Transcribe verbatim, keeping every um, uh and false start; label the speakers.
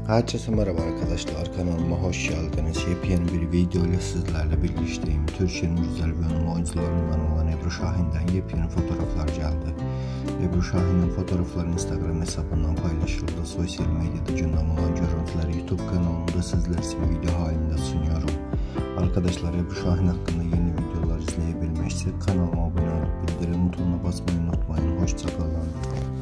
Speaker 1: Herkese merhaba arkadaşlar, kanalıma hoş geldiniz. Yepyeni bir video ile sizlerle birlikteyim. Türkiye'nin güzel ve ünlü oyuncularından olan Ebru Şahin'den yepyeni fotoğraflar geldi. Ebru Şahin'in fotoğrafları Instagram hesabından paylaşıldı. Sosyal medyada gündem olan görüntüleri YouTube kanalımda sizler için video halinde sunuyorum. Arkadaşlar, Ebru Şahin hakkında yeni videolar izleyebilmek için kanalıma abone olup bildirim butonuna basmayı unutmayın. Hoşça kalın.